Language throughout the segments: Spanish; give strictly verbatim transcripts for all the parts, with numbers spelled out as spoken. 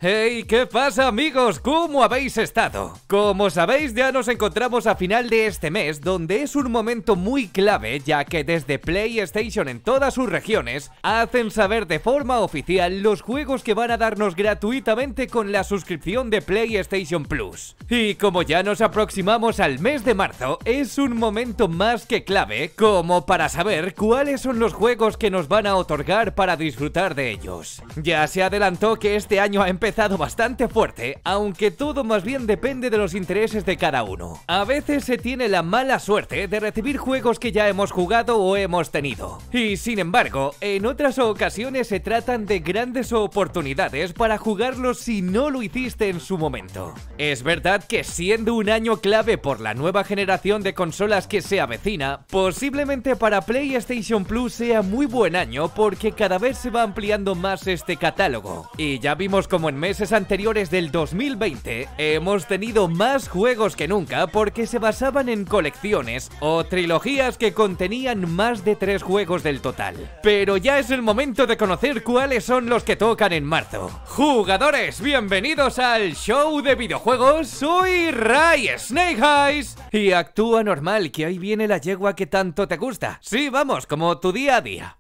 Hey, ¿qué pasa, amigos? ¿Cómo habéis estado? Como sabéis, ya nos encontramos a final de este mes, donde es un momento muy clave, ya que desde PlayStation en todas sus regiones hacen saber de forma oficial los juegos que van a darnos gratuitamente con la suscripción de PlayStation Plus. Y como ya nos aproximamos al mes de marzo, es un momento más que clave como para saber cuáles son los juegos que nos van a otorgar para disfrutar de ellos. Ya se adelantó que este año ha empezado bastante fuerte, aunque todo más bien depende de los intereses de cada uno. A veces se tiene la mala suerte de recibir juegos que ya hemos jugado o hemos tenido, y sin embargo, en otras ocasiones se tratan de grandes oportunidades para jugarlos si no lo hiciste en su momento. Es verdad que siendo un año clave por la nueva generación de consolas que se avecina, posiblemente para PlayStation Plus sea muy buen año porque cada vez se va ampliando más este catálogo, y ya vimos como en meses anteriores del dos mil veinte hemos tenido más juegos que nunca porque se basaban en colecciones o trilogías que contenían más de tres juegos del total. Pero ya es el momento de conocer cuáles son los que tocan en marzo. Jugadores, bienvenidos al show de videojuegos. Soy Ray Snake Eyes y actúa normal, que ahí viene la yegua que tanto te gusta. Sí, vamos, como tu día a día.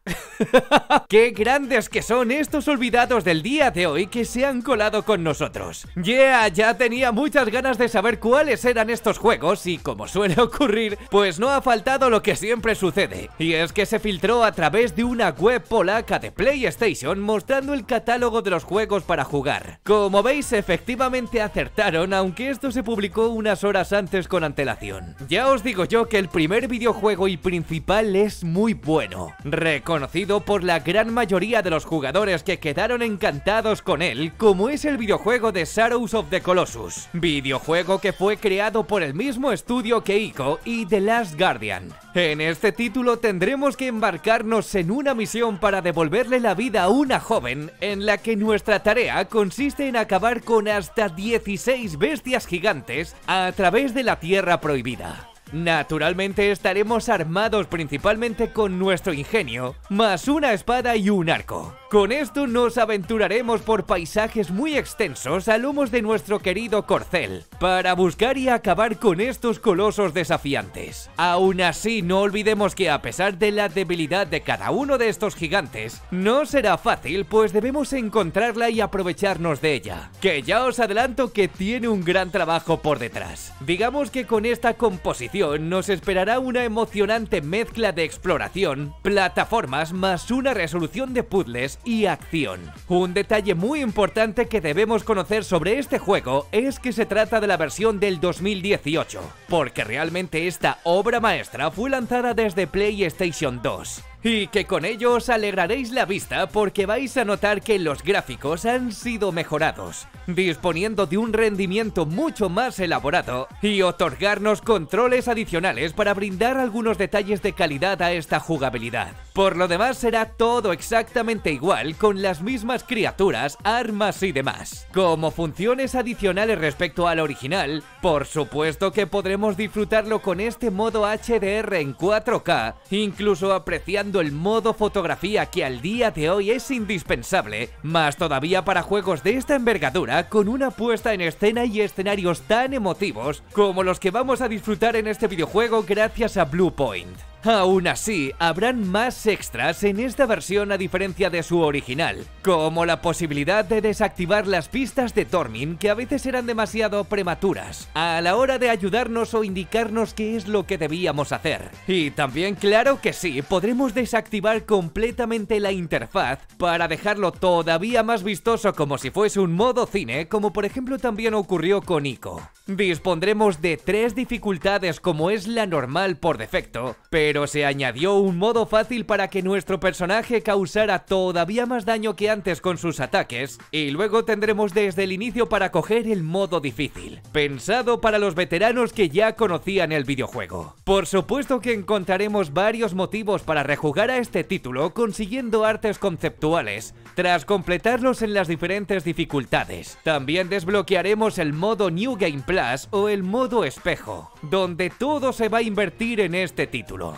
Qué grandes que son estos olvidados del día de hoy que se han colado con nosotros. Yeah, ya tenía muchas ganas de saber cuáles eran estos juegos y, como suele ocurrir, pues no ha faltado lo que siempre sucede, y es que se filtró a través de una web polaca de PlayStation mostrando el catálogo de los juegos para jugar. Como veis, efectivamente acertaron, aunque esto se publicó unas horas antes con antelación. Ya os digo yo que el primer videojuego y principal es muy bueno, reconocido por la gran mayoría de los jugadores que quedaron encantados con él, como es el videojuego de Shadows of the Colossus, videojuego que fue creado por el mismo estudio que Ico y The Last Guardian. En este título tendremos que embarcarnos en una misión para devolverle la vida a una joven, en la que nuestra tarea consiste en acabar con hasta dieciséis bestias gigantes a través de la Tierra Prohibida. Naturalmente estaremos armados principalmente con nuestro ingenio, más una espada y un arco. Con esto nos aventuraremos por paisajes muy extensos a lomos de nuestro querido corcel, para buscar y acabar con estos colosos desafiantes. Aún así, no olvidemos que a pesar de la debilidad de cada uno de estos gigantes, no será fácil, pues debemos encontrarla y aprovecharnos de ella, que ya os adelanto que tiene un gran trabajo por detrás. Digamos que con esta composición nos esperará una emocionante mezcla de exploración, plataformas más una resolución de puzzles y acción. Un detalle muy importante que debemos conocer sobre este juego es que se trata de la versión del dos mil dieciocho, porque realmente esta obra maestra fue lanzada desde PlayStation dos. Y que con ello os alegraréis la vista porque vais a notar que los gráficos han sido mejorados, disponiendo de un rendimiento mucho más elaborado y otorgarnos controles adicionales para brindar algunos detalles de calidad a esta jugabilidad. Por lo demás será todo exactamente igual, con las mismas criaturas, armas y demás. Como funciones adicionales respecto al original, por supuesto que podremos disfrutarlo con este modo H D R en cuatro K, incluso apreciando el modo fotografía que al día de hoy es indispensable, más todavía para juegos de esta envergadura con una puesta en escena y escenarios tan emotivos como los que vamos a disfrutar en este videojuego gracias a Bluepoint. Aún así, habrán más extras en esta versión a diferencia de su original, como la posibilidad de desactivar las pistas de Tormin, que a veces eran demasiado prematuras a la hora de ayudarnos o indicarnos qué es lo que debíamos hacer. Y también, claro que sí, podremos desactivar completamente la interfaz para dejarlo todavía más vistoso, como si fuese un modo cine, como por ejemplo también ocurrió con Ico. Dispondremos de tres dificultades como es la normal por defecto, pero se añadió un modo fácil para que nuestro personaje causara todavía más daño que antes con sus ataques, y luego tendremos desde el inicio para coger el modo difícil, pensado para los veteranos que ya conocían el videojuego. Por supuesto que encontraremos varios motivos para rejugar a este título consiguiendo artes conceptuales, tras completarlos en las diferentes dificultades. También desbloquearemos el modo New Game Plus o el modo espejo, donde todo se va a invertir en este título.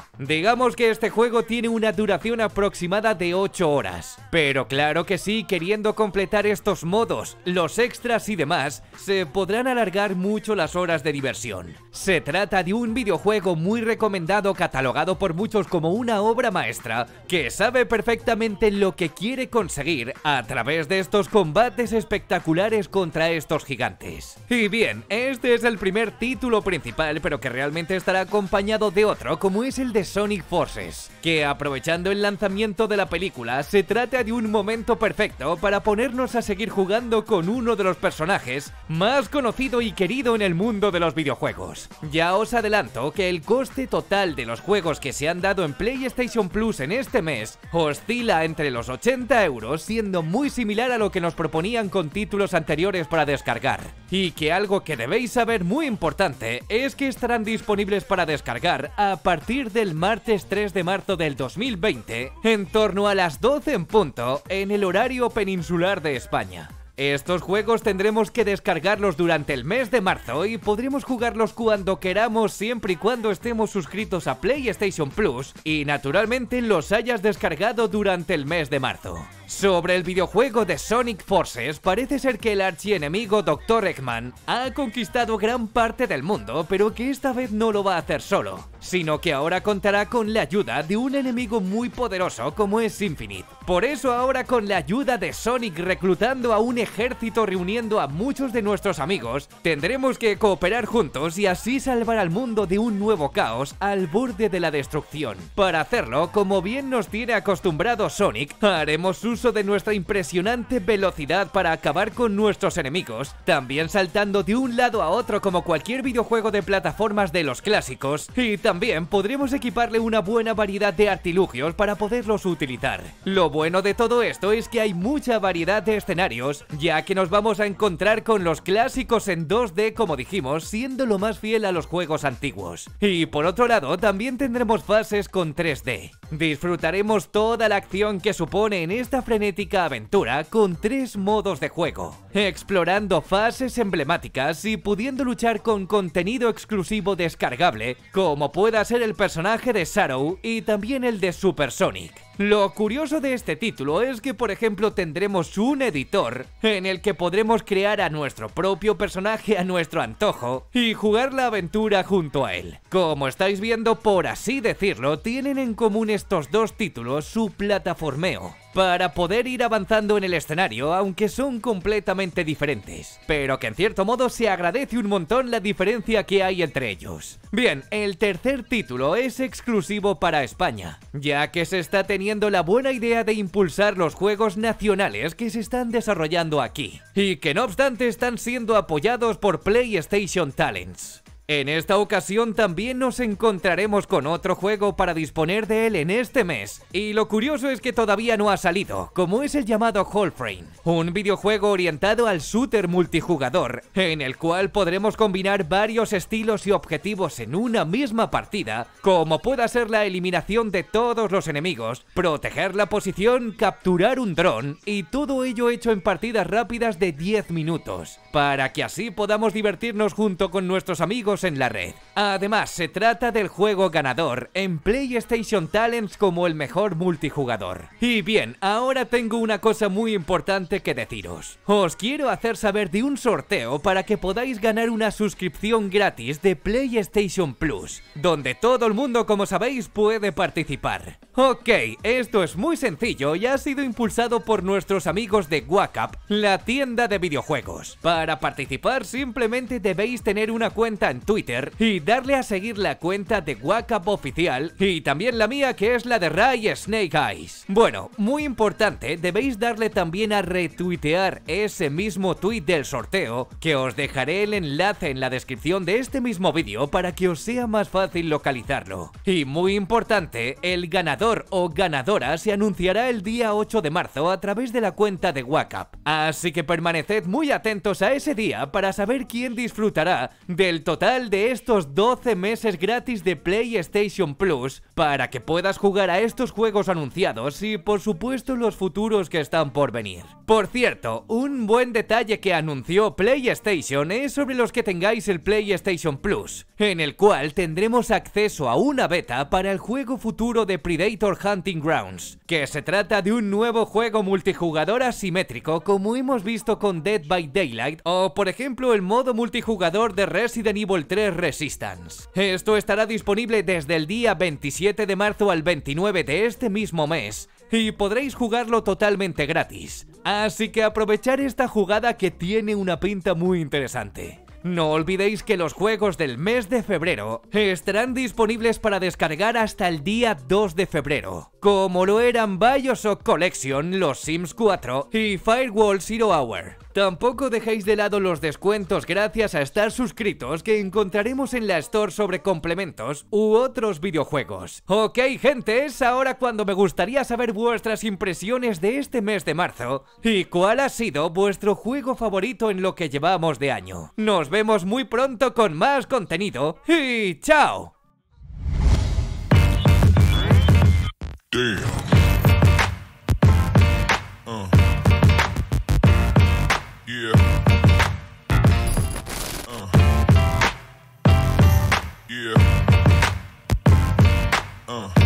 Digamos que este juego tiene una duración aproximada de ocho horas. Pero claro que sí, queriendo completar estos modos, los extras y demás, se podrán alargar mucho las horas de diversión. Se trata de un videojuego muy recomendado, catalogado por muchos como una obra maestra, que sabe perfectamente lo que quiere conseguir a través de estos combates espectaculares contra estos gigantes. Y bien, este es el primer título principal, pero que realmente estará acompañado de otro, como es el de Sonic Forces, que aprovechando el lanzamiento de la película, se trata de un momento perfecto para ponernos a seguir jugando con uno de los personajes más conocido y querido en el mundo de los videojuegos. Ya os adelanto que el coste total de los juegos que se han dado en PlayStation Plus en este mes oscila entre los ochenta euros, siendo muy similar a lo que nos proponían con títulos anteriores para descargar. Y que algo que debéis saber muy importante es que estarán disponibles para descargar a partir del martes tres de marzo del dos mil veinte, en torno a las doce en punto, en el horario peninsular de España. Estos juegos tendremos que descargarlos durante el mes de marzo y podremos jugarlos cuando queramos, siempre y cuando estemos suscritos a PlayStation Plus y naturalmente los hayas descargado durante el mes de marzo. Sobre el videojuego de Sonic Forces, parece ser que el archienemigo doctor Eggman ha conquistado gran parte del mundo, pero que esta vez no lo va a hacer solo, sino que ahora contará con la ayuda de un enemigo muy poderoso como es Infinite. Por eso ahora, con la ayuda de Sonic reclutando a un ejército, reuniendo a muchos de nuestros amigos, tendremos que cooperar juntos y así salvar al mundo de un nuevo caos al borde de la destrucción. Para hacerlo, como bien nos tiene acostumbrado Sonic, haremos uso de nuestra impresionante velocidad para acabar con nuestros enemigos, también saltando de un lado a otro como cualquier videojuego de plataformas de los clásicos, y también podremos equiparle una buena variedad de artilugios para poderlos utilizar. Lo bueno de todo esto es que hay mucha variedad de escenarios, ya que nos vamos a encontrar con los clásicos en dos D, como dijimos, siendo lo más fiel a los juegos antiguos. Y por otro lado, también tendremos fases con tres D. Disfrutaremos toda la acción que supone en esta frenética aventura con tres modos de juego, explorando fases emblemáticas y pudiendo luchar con contenido exclusivo descargable, como pueda ser el personaje de Shadow y también el de Super Sonic. Lo curioso de este título es que, por ejemplo, tendremos un editor en el que podremos crear a nuestro propio personaje a nuestro antojo y jugar la aventura junto a él. Como estáis viendo, por así decirlo, tienen en común estos dos títulos su plataformeo, para poder ir avanzando en el escenario, aunque son completamente diferentes, pero que en cierto modo se agradece un montón la diferencia que hay entre ellos. Bien, el tercer título es exclusivo para España, ya que se está teniendo la buena idea de impulsar los juegos nacionales que se están desarrollando aquí, y que no obstante están siendo apoyados por PlayStation Talents. En esta ocasión también nos encontraremos con otro juego para disponer de él en este mes, y lo curioso es que todavía no ha salido, como es el llamado Wholeframe, un videojuego orientado al shooter multijugador, en el cual podremos combinar varios estilos y objetivos en una misma partida, como pueda ser la eliminación de todos los enemigos, proteger la posición, capturar un dron, y todo ello hecho en partidas rápidas de diez minutos, para que así podamos divertirnos junto con nuestros amigos en la red. Además, se trata del juego ganador en PlayStation Talents como el mejor multijugador. Y bien, ahora tengo una cosa muy importante que deciros. Os quiero hacer saber de un sorteo para que podáis ganar una suscripción gratis de PlayStation Plus, donde todo el mundo, como sabéis, puede participar. Ok, esto es muy sencillo y ha sido impulsado por nuestros amigos de Wacap, la tienda de videojuegos. Para participar simplemente debéis tener una cuenta en Twitter y darle a seguir la cuenta de Wacap oficial y también la mía, que es la de Ray Snake Eyes. Bueno, muy importante, debéis darle también a retuitear ese mismo tweet del sorteo, que os dejaré el enlace en la descripción de este mismo vídeo para que os sea más fácil localizarlo. Y muy importante, el ganador o ganadora se anunciará el día ocho de marzo a través de la cuenta de Wacap, así que permaneced muy atentos a ese día para saber quién disfrutará del total total de estos doce meses gratis de PlayStation Plus para que puedas jugar a estos juegos anunciados y por supuesto los futuros que están por venir. Por cierto, un buen detalle que anunció PlayStation es sobre los que tengáis el PlayStation Plus, en el cual tendremos acceso a una beta para el juego futuro de Predator Hunting Grounds, que se trata de un nuevo juego multijugador asimétrico como hemos visto con Dead by Daylight o por ejemplo el modo multijugador de Resident Evil tres Resistance. Esto estará disponible desde el día veintisiete de marzo al veintinueve de este mismo mes y podréis jugarlo totalmente gratis. Así que aprovechar esta jugada que tiene una pinta muy interesante. No olvidéis que los juegos del mes de febrero estarán disponibles para descargar hasta el día dos de febrero, como lo eran BioShock Collection, Los Sims cuatro y Firewall Zero Hour. Tampoco dejéis de lado los descuentos gracias a estar suscritos que encontraremos en la Store sobre complementos u otros videojuegos. Ok, gente, es ahora cuando me gustaría saber vuestras impresiones de este mes de marzo y cuál ha sido vuestro juego favorito en lo que llevamos de año. Nos vemos muy pronto con más contenido y ¡chao! Damn. Uh. Yeah. Uh. Yeah. Uh.